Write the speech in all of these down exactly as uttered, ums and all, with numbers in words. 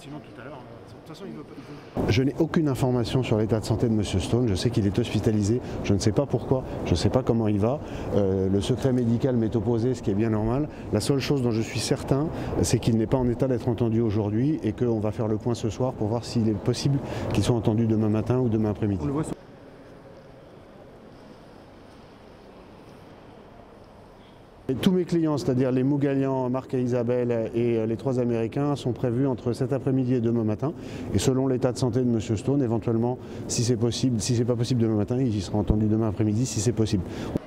sinon tout à l'heure, de toute façon il veut pas... Je n'ai aucune information sur l'état de santé de monsieur Stone. Je sais qu'il est hospitalisé, je ne sais pas pourquoi, je ne sais pas comment il va. Euh, le secret médical m'est opposé, ce qui est bien normal. La seule chose dont je suis certain, c'est qu'il n'est pas en état d'être entendu aujourd'hui et qu'on va faire le point ce soir pour voir s'il est possible qu'il soit entendu demain matin ou demain après-midi. On le voit sur... Et tous mes clients, c'est-à-dire les Mougalian, Marc et Isabelle et les trois Américains, sont prévus entre cet après-midi et demain matin. Et selon l'état de santé de monsieur Stone, éventuellement, si c'est possible, si c'est pas possible demain matin, il sera entendu demain après-midi si c'est possible.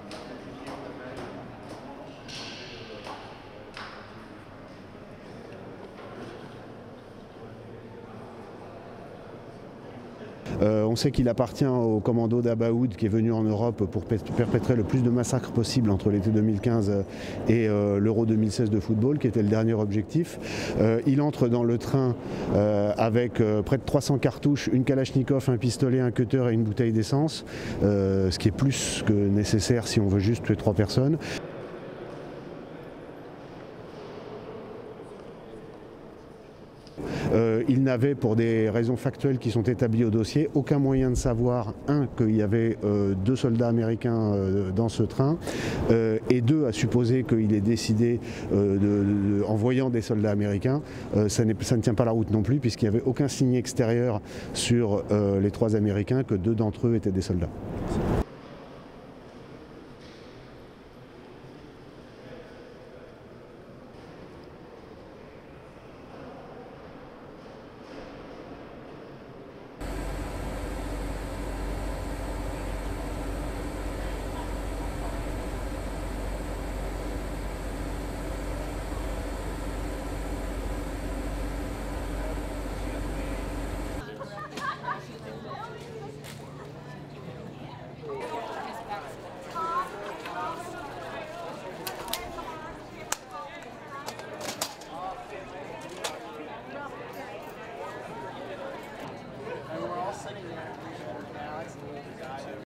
Euh, on sait qu'il appartient au commando d'Abaoud qui est venu en Europe pour perpétrer le plus de massacres possible entre l'été deux mille quinze et euh, l'Euro deux mille seize de football, qui était le dernier objectif. Euh, il entre dans le train euh, avec euh, près de trois cents cartouches, une Kalachnikov, un pistolet, un cutter et une bouteille d'essence, euh, ce qui est plus que nécessaire si on veut juste tuer trois personnes. Euh, il n'avait, pour des raisons factuelles qui sont établies au dossier, aucun moyen de savoir, un, qu'il y avait euh, deux soldats américains euh, dans ce train, euh, et deux, à supposer qu'il ait décidé, euh, de, de, en voyant des soldats américains, euh, ça, ça ne tient pas la route non plus, puisqu'il n'y avait aucun signe extérieur sur euh, les trois Américains que deux d'entre eux étaient des soldats.